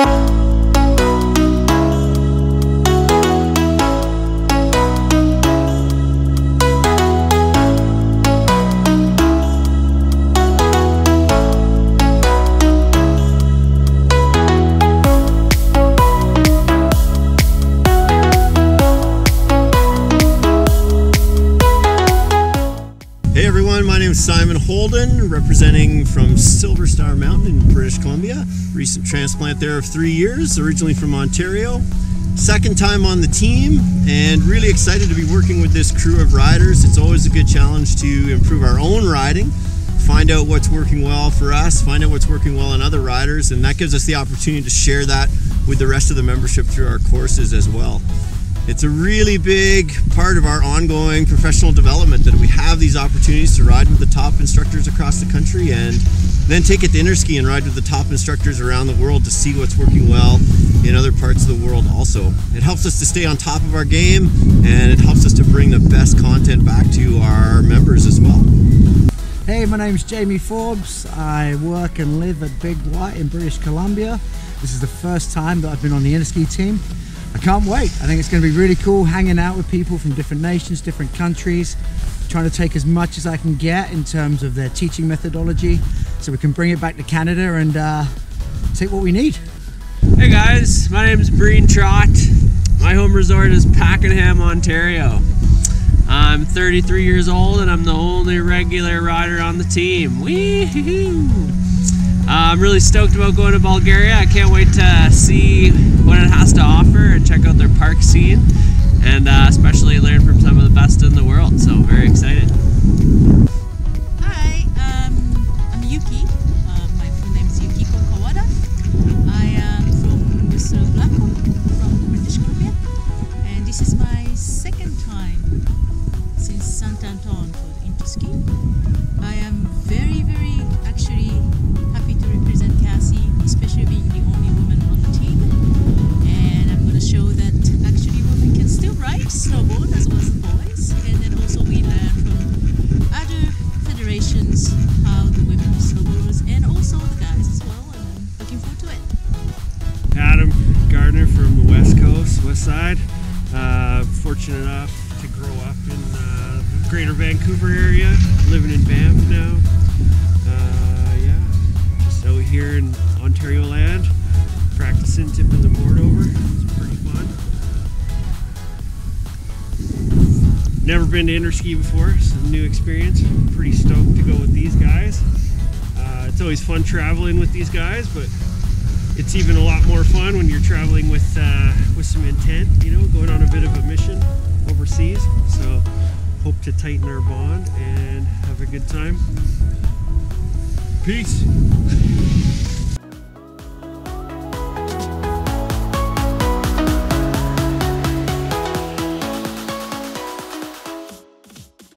My name is Simon Holden, representing from Silver Star Mountain in British Columbia. Recent transplant there of 3 years, originally from Ontario. Second time on the team, and really excited to be working with this crew of riders. It's always a good challenge to improve our own riding, find out what's working well for us, find out what's working well in other riders, and that gives us the opportunity to share that with the rest of the membership through our courses as well. It's a really big part of our ongoing professional development that we have these opportunities to ride with the top instructors across the country and then take it to Interski and ride with the top instructors around the world to see what's working well in other parts of the world also. It helps us to stay on top of our game, and it helps us to bring the best content back to our members as well. Hey, my name's Jamie Forbes. I work and live at Big White in British Columbia. This is the first time that I've been on the Interski team. I can't wait. I think it's going to be really cool hanging out with people from different nations, different countries, trying to take as much as I can get in terms of their teaching methodology so we can bring it back to Canada and take what we need. Hey guys, my name is Breen Trott. My home resort is Pakenham, Ontario. I'm 33 years old and I'm the only regular rider on the team. Wee-hoo-hoo! I'm really stoked about going to Bulgaria. I can't wait to see what it has to offer and check out their park scene, and especially learn from some of the best in the world, so very excited. Hi, I'm Yuki. My full name is Yukiko Kawada. I am from Whistler Blackpool, from British Columbia, and this is my second time since Saint Anton for Interski. I am very actually happy to represent CASI, especially being the only woman on the team. And I'm going to show that actually women can still ride snowboard as well as the boys. And then also we learn from other federations how the women snowboarders and also the guys as well. And I'm looking forward to it. Adam Gardner from the West Coast, West Side. Fortunate enough to grow up in the greater Vancouver area, living in Banff now. Out here in Ontario land, practicing tipping the board over. It's pretty fun. Never been to Interski before, it's a new experience. Pretty stoked to go with these guys. It's always fun traveling with these guys, but it's even a lot more fun when you're traveling with some intent, you know, going on a bit of a mission overseas. So hope to tighten our bond and have a good time. Peace.